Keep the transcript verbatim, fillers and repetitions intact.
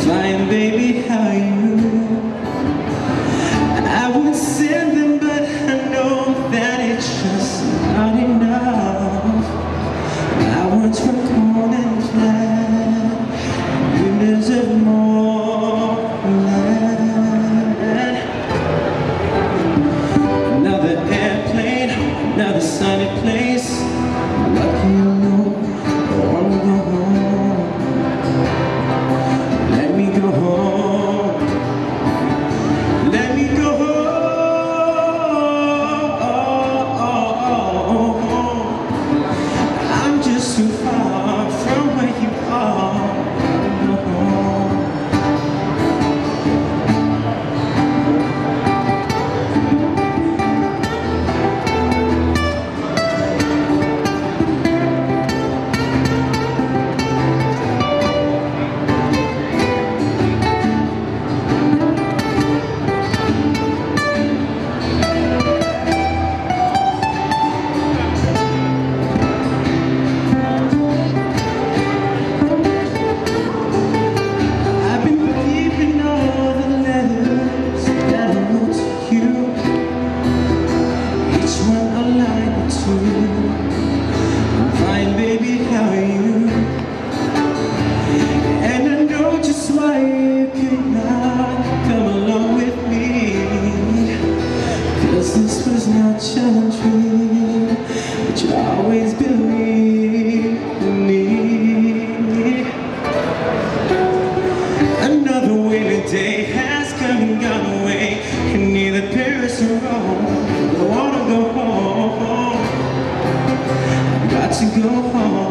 Fine, baby, how are you? I would send them, but I know that it's just not enough. I once were cold and flat. You deserve more than that. Another airplane, another sunny place. Lucky you know I wanna go home. Let me go home. Let me go home. I'm just too far from where you are. Go home. I'm fine, baby, how are you? And I know just why you could not come along with me, 'cause this was not your dream, but you always believed in me. Another winter day has come and gone away, and neither Paris or Rome. I wanna go home. Got to go home.